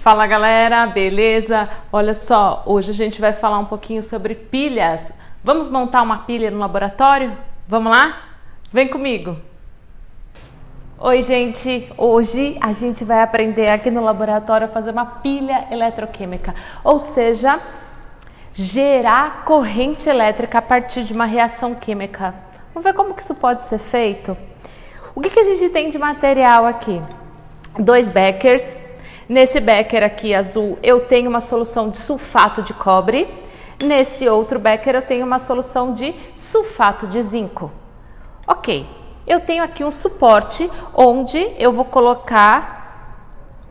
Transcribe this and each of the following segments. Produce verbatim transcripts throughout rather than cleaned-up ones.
Fala galera, beleza? Olha só, hoje a gente vai falar um pouquinho sobre pilhas. Vamos montar uma pilha no laboratório? Vamos lá? Vem comigo! Oi gente, hoje a gente vai aprender aqui no laboratório a fazer uma pilha eletroquímica, ou seja, gerar corrente elétrica a partir de uma reação química. Vamos ver como que isso pode ser feito? O que que a gente tem de material aqui? Dois beckers. Nesse becker aqui azul eu tenho uma solução de sulfato de cobre. Nesse outro becker eu tenho uma solução de sulfato de zinco. Ok, eu tenho aqui um suporte onde eu vou colocar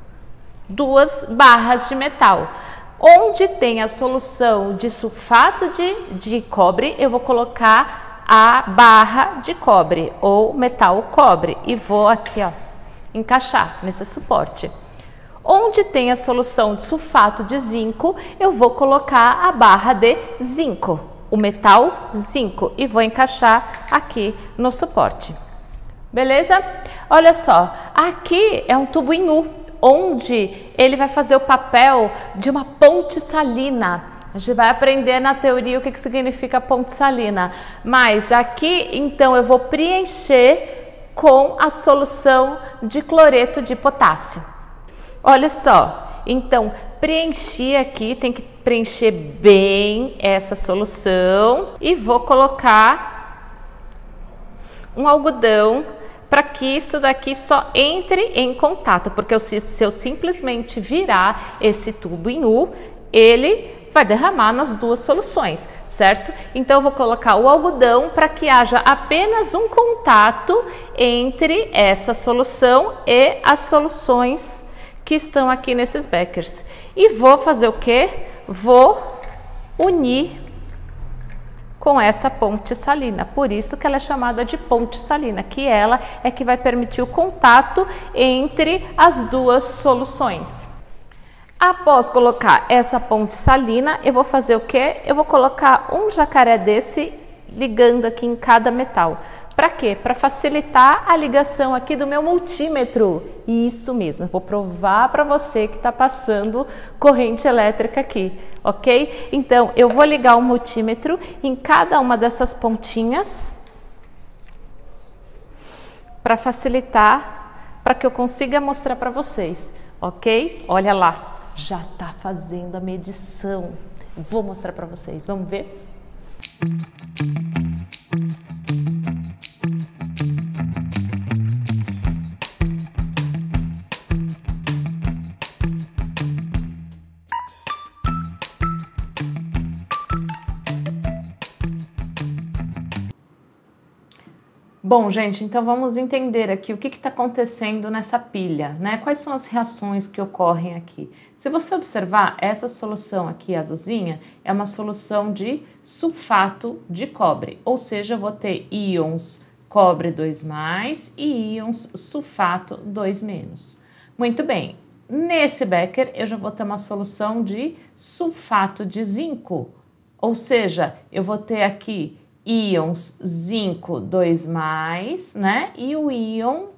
duas barras de metal. Onde tem a solução de sulfato de, de cobre, eu vou colocar a barra de cobre ou metal cobre e vou aqui, ó, encaixar nesse suporte. Onde tem a solução de sulfato de zinco, eu vou colocar a barra de zinco, o metal zinco, e vou encaixar aqui no suporte. Beleza? Olha só, aqui é um tubo em U, onde ele vai fazer o papel de uma ponte salina. A gente vai aprender na teoria o que, que significa ponte salina. Mas aqui, então, eu vou preencher com a solução de cloreto de potássio. Olha só, então, preenchi aqui, tem que preencher bem essa solução e vou colocar um algodão para que isso daqui só entre em contato, porque eu, se, se eu simplesmente virar esse tubo em U, ele vai derramar nas duas soluções, certo? Então eu vou colocar o algodão para que haja apenas um contato entre essa solução e as soluções que estão aqui nesses beckers. E vou fazer o quê? Vou unir com essa ponte salina. Por isso que ela é chamada de ponte salina, que ela é que vai permitir o contato entre as duas soluções. Após colocar essa ponte salina, eu vou fazer o quê? Eu vou colocar um jacaré desse ligando aqui em cada metal. Para quê? Para facilitar a ligação aqui do meu multímetro. Isso mesmo, eu vou provar para você que está passando corrente elétrica aqui, ok? Então, eu vou ligar o multímetro em cada uma dessas pontinhas para facilitar, para que eu consiga mostrar para vocês, ok? Olha lá, já está fazendo a medição. Vou mostrar para vocês, vamos ver? Bom, gente, então vamos entender aqui o que está acontecendo nessa pilha, né? Quais são as reações que ocorrem aqui? Se você observar, essa solução aqui, azulzinha, é uma solução de sulfato de cobre, ou seja, eu vou ter íons cobre dois mais e íons sulfato dois menos. Muito bem, nesse becker eu já vou ter uma solução de sulfato de zinco, ou seja, eu vou ter aqui íons zinco dois mais, né? E o íon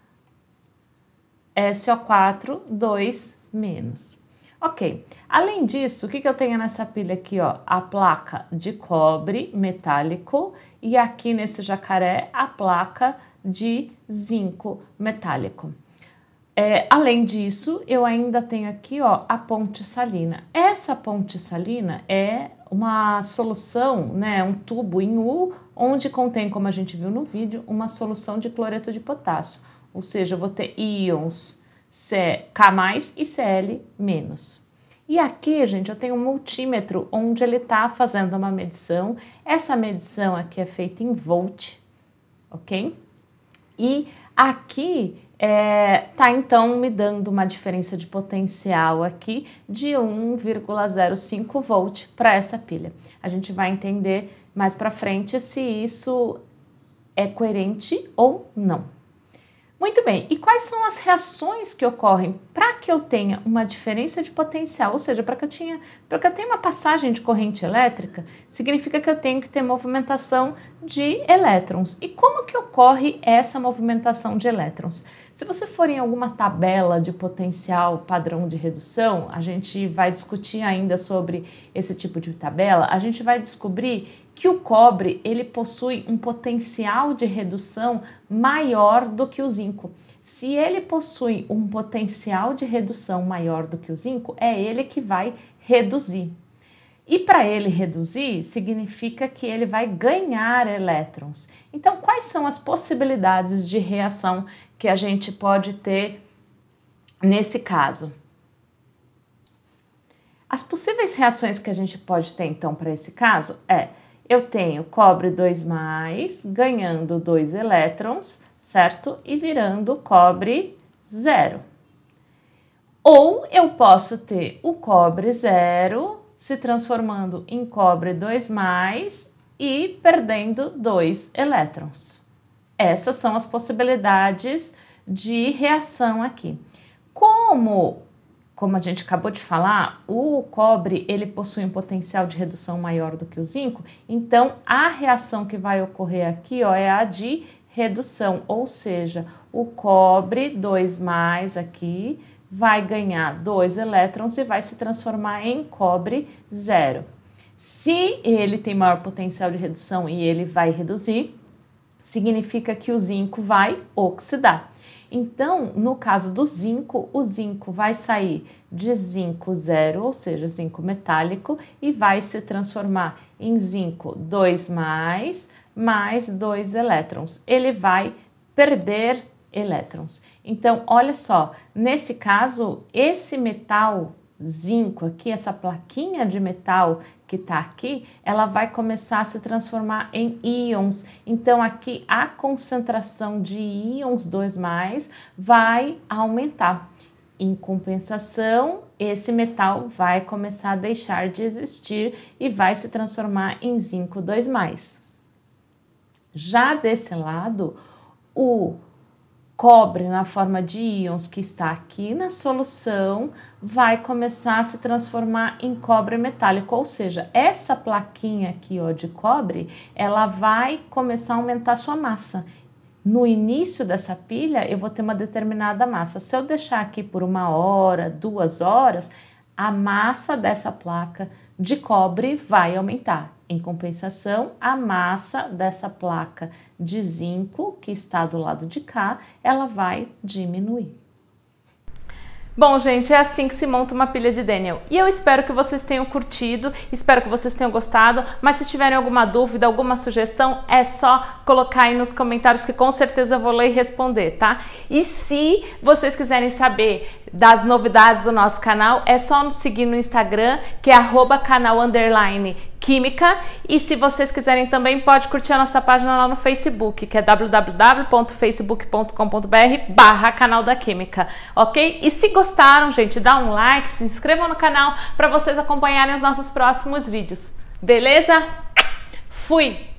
S O quatro dois menos. Ok. Além disso, o que que eu tenho nessa pilha aqui, ó? A placa de cobre metálico e aqui nesse jacaré a placa de zinco metálico. É, além disso, eu ainda tenho aqui, ó, a ponte salina. Essa ponte salina é uma solução, né, um tubo em U, onde contém, como a gente viu no vídeo, uma solução de cloreto de potássio. Ou seja, eu vou ter íons K mais e Cl menos. E aqui, gente, eu tenho um multímetro onde ele está fazendo uma medição. Essa medição aqui é feita em volt, ok? E aqui É, tá então me dando uma diferença de potencial aqui de um vírgula zero cinco volt para essa pilha. A gente vai entender mais para frente se isso é coerente ou não. Muito bem, e quais são as reações que ocorrem para que eu tenha uma diferença de potencial, ou seja, para que eu tenha, para que eu tenha uma passagem de corrente elétrica, significa que eu tenho que ter movimentação de elétrons. E como que ocorre essa movimentação de elétrons? Se você for em alguma tabela de potencial padrão de redução, a gente vai discutir ainda sobre esse tipo de tabela, a gente vai descobrir que o cobre ele possui um potencial de redução maior do que o zinco. Se ele possui um potencial de redução maior do que o zinco, é ele que vai reduzir. E para ele reduzir, significa que ele vai ganhar elétrons. Então, quais são as possibilidades de reação que a gente pode ter nesse caso? As possíveis reações que a gente pode ter, então, para esse caso é: eu tenho cobre dois mais, ganhando dois elétrons, certo? E virando cobre zero. Ou eu posso ter o cobre zero se transformando em cobre dois mais e perdendo dois elétrons. Essas são as possibilidades de reação aqui. Como, como a gente acabou de falar, o cobre ele possui um potencial de redução maior do que o zinco, então a reação que vai ocorrer aqui, ó, é a de redução, ou seja, o cobre dois mais aqui vai ganhar dois elétrons e vai se transformar em cobre zero. Se ele tem maior potencial de redução e ele vai reduzir, significa que o zinco vai oxidar. Então, no caso do zinco, o zinco vai sair de zinco zero, ou seja, zinco metálico, e vai se transformar em zinco dois mais, mais dois elétrons. Ele vai perder elétrons. Então, olha só, nesse caso, esse metal zinco aqui, essa plaquinha de metal que tá aqui, ela vai começar a se transformar em íons. Então, aqui a concentração de íons dois mais vai aumentar. Em compensação, esse metal vai começar a deixar de existir e vai se transformar em zinco dois mais. Já desse lado, o cobre na forma de íons que está aqui na solução vai começar a se transformar em cobre metálico, ou seja, essa plaquinha aqui, ó, de cobre, ela vai começar a aumentar sua massa. No início dessa pilha eu vou ter uma determinada massa. Se eu deixar aqui por uma hora, duas horas, a massa dessa placa de cobre vai aumentar. Em compensação, a massa dessa placa de zinco, que está do lado de cá, ela vai diminuir. Bom, gente, é assim que se monta uma pilha de Daniel. E eu espero que vocês tenham curtido, espero que vocês tenham gostado, mas se tiverem alguma dúvida, alguma sugestão, é só colocar aí nos comentários que com certeza eu vou ler e responder, tá? E se vocês quiserem saber das novidades do nosso canal, é só nos seguir no Instagram, que é arroba canal underline química, e se vocês quiserem também pode curtir a nossa página lá no Facebook, que é w w w ponto facebook ponto com ponto b r barra canal da química, ok? E se gostaram, gente, dá um like, se inscrevam no canal para vocês acompanharem os nossos próximos vídeos, beleza? Fui!